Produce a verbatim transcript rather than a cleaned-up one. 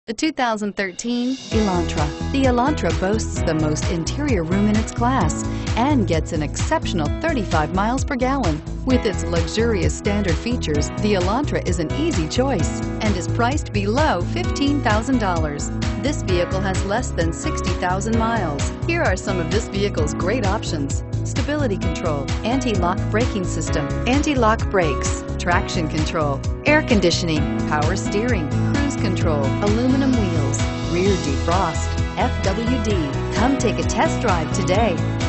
The two thousand thirteen Elantra. The Elantra boasts the most interior room in its class and gets an exceptional thirty-five miles per gallon. With its luxurious standard features, the Elantra is an easy choice and is priced below fifteen thousand dollars. This vehicle has less than sixty thousand miles. Here are some of this vehicle's great options: stability control, anti-lock braking system, anti-lock brakes, traction control, air conditioning, power steering, cruise control, aluminum wheels, rear defrost, F W D. Come take a test drive today.